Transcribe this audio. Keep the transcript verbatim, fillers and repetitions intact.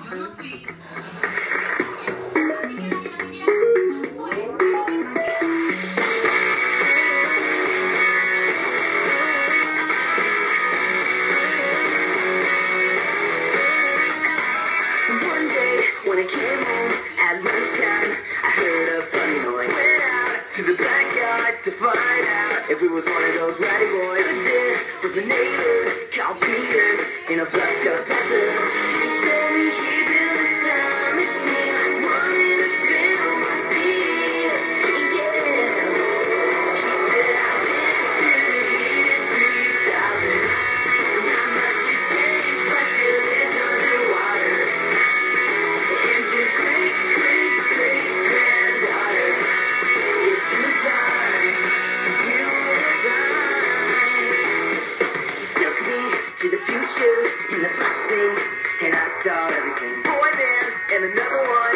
When I came home at lunchtime, I heard a funny noise. Went out to the backyard to find out if it was one of those ratty boys. Stood there with the neighbor called Peter in a flux capacitor. He said he built a time machine, wanted to fill my seat. Yeah. He said I've been to the year three thousand. Not much has changed, but you lived underwater. And your great, great, great granddaughter is too dark to arrive. He took me to the future in the flash thing, and I saw everything. Boy band and another one.